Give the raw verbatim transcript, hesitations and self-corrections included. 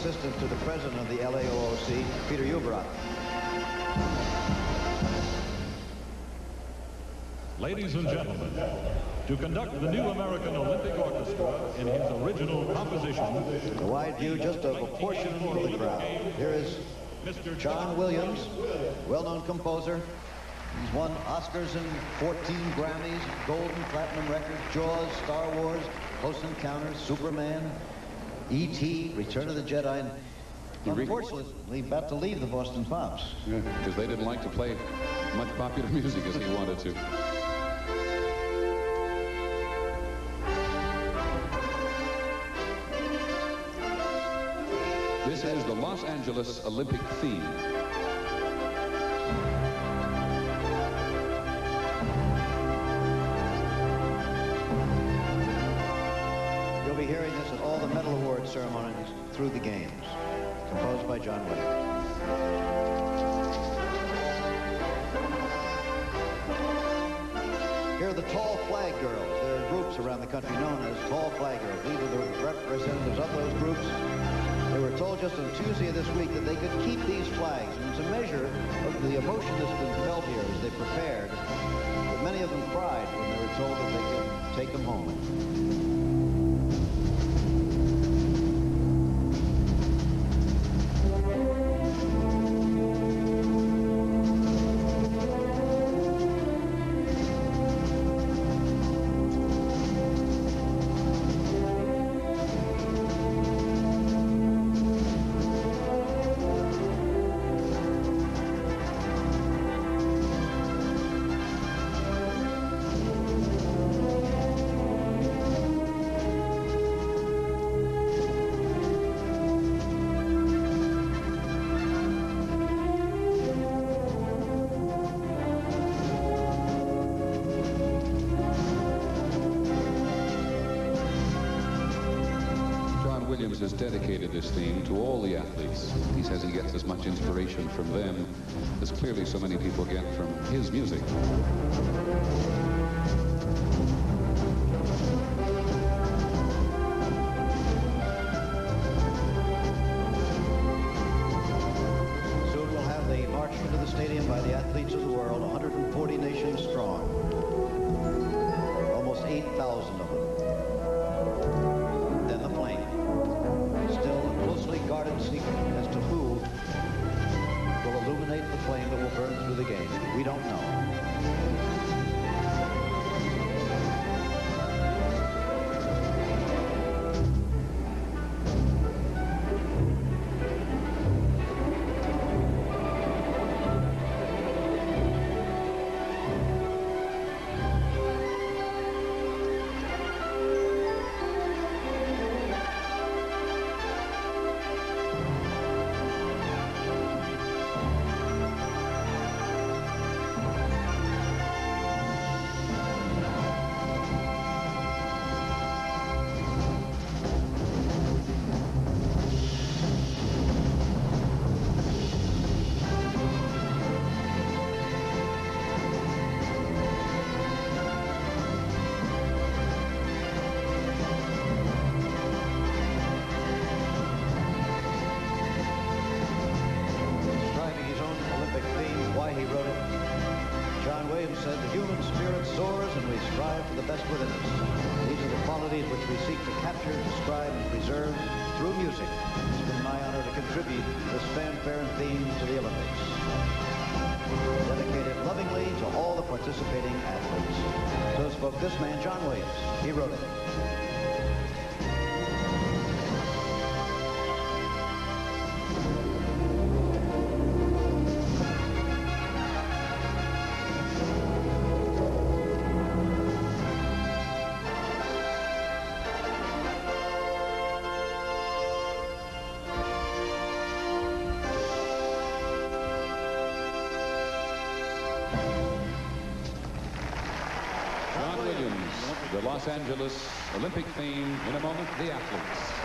assistant to the president of the L A O O C, Peter Ueberroth. Ladies and gentlemen, to conduct the new American Olympic Orchestra in his original composition, A wide view just of a portion of the crowd. Here is Mister John Williams, well-known composer. He's won Oscars and fourteen Grammys, Golden Platinum Records, Jaws, Star Wars, Close Encounters, Superman, E T, Return of the Jedi, and unfortunately about to leave the Boston Pops. Yeah, because they didn't like to play much popular music as he wanted to. This is the Los Angeles Olympic theme. You'll be hearing this at all the medal award ceremonies through the games. Composed by John Williams. Here are the Tall Flag Girls. There are groups around the country known as Tall Flag Girls. These are the representatives of those groups. They were told just on Tuesday of this week that they could keep these flags. And it's a measure of the emotion that's been felt here as they prepared. But many of them cried when they were told that they could take them home. Williams has dedicated this theme to all the athletes. He says he gets as much inspiration from them as clearly so many people get from his music. Soon we'll have the march into the stadium by the athletes of the world, one hundred forty nations strong. Almost eight thousand of them. Guarded secret as to who will illuminate the flame that will burn through the game. We don't know. Said the human spirit soars and we strive for the best within us. These are the qualities which we seek to capture, describe, and preserve through music. It's been my honor to contribute this fanfare and theme to the Olympics. Dedicated lovingly to all the participating athletes. So spoke this man, John Williams. He wrote it. The Los Angeles Olympic theme. In a moment, the athletes.